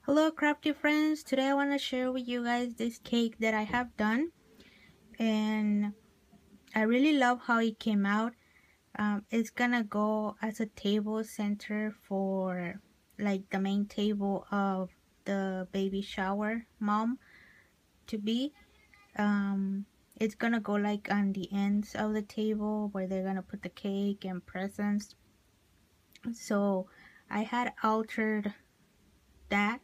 Hello crafty friends, today I want to share with you guys this cake that I have done, and I really love how it came out. It's gonna go as a table center for like the main table of the baby shower mom to be. It's gonna go like on the ends of the table where they're gonna put the cake and presents. So I had altered that,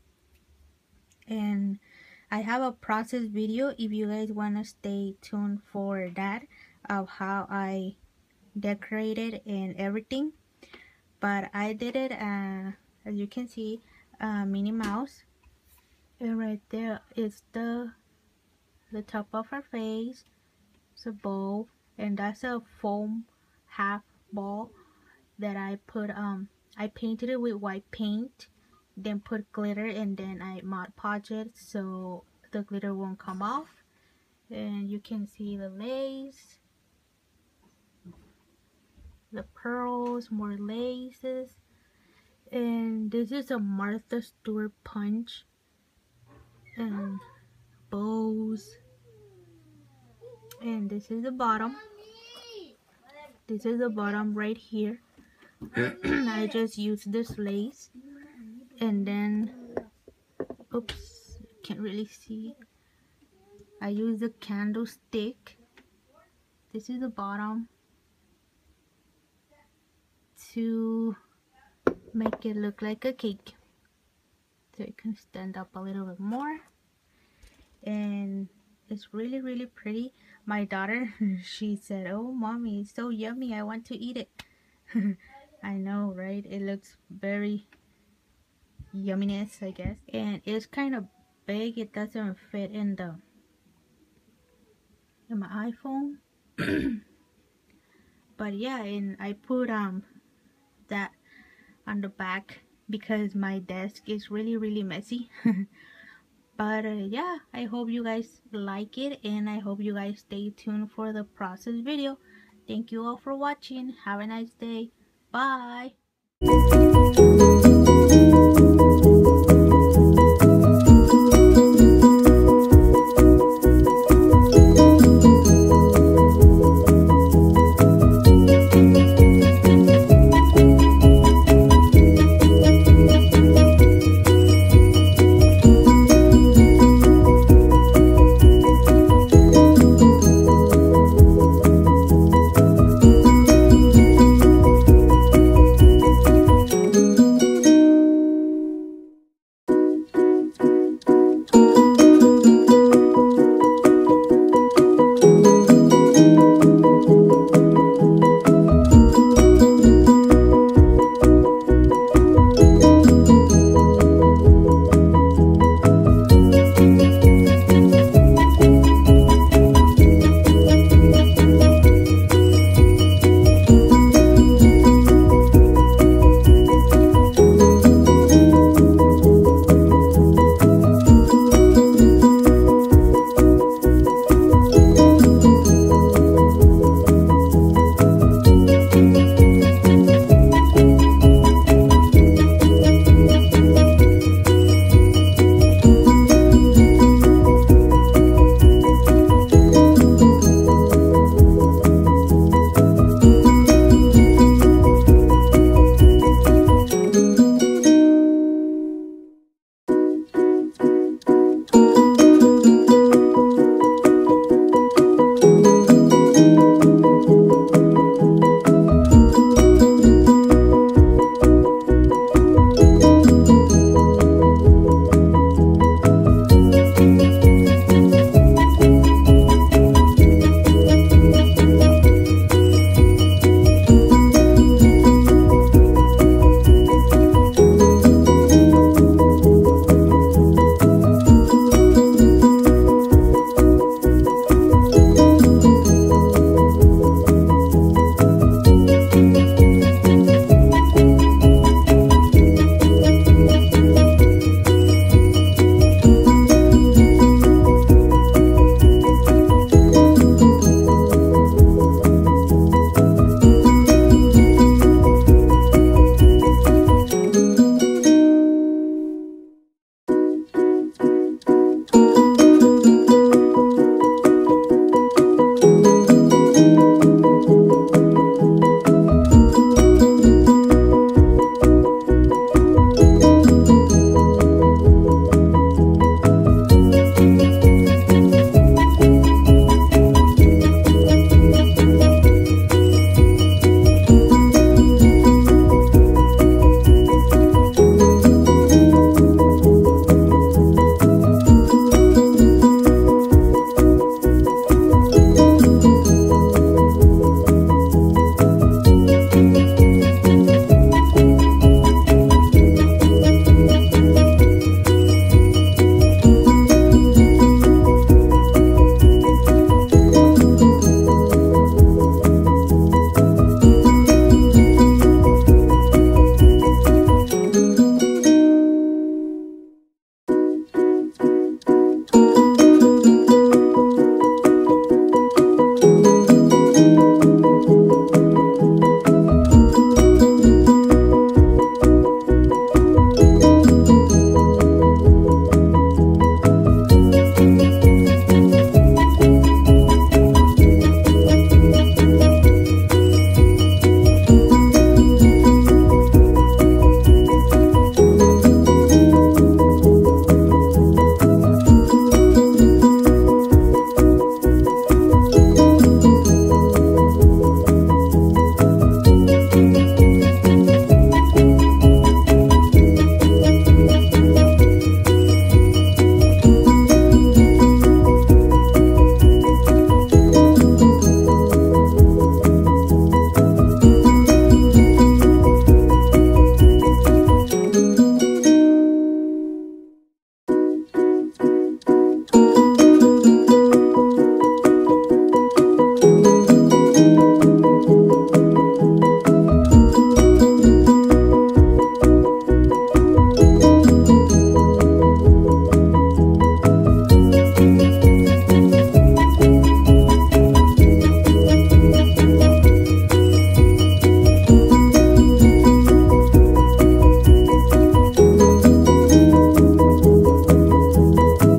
and I have a process video if you guys want to stay tuned for that, of how I decorated and everything. But I did it as you can see, Minnie Mouse, and right there is the top of her face. It's a bow, and that's a foam half ball that I put I painted it with white paint, then put glitter, and then I Mod Podge it so the glitter won't come off. And you can see the lace, the pearls, more laces, and this is a Martha Stewart punch and bows. And this is the bottom. This is the bottom right here. I just used this lace, and then oops, can't really see. I use the candlestick. This is the bottom to make it look like a cake, so it can stand up a little bit more. And it's really pretty. My daughter, she said, "Oh mommy, it's so yummy, I want to eat it." I know, right? It looks very yumminess, I guess. And it's kind of big. It doesn't fit in my iPhone. But yeah, and I put that on the back because my desk is really messy. But yeah, I hope you guys like it, and I hope you guys stay tuned for the process video. Thank you all for watching. Have a nice day. Bye.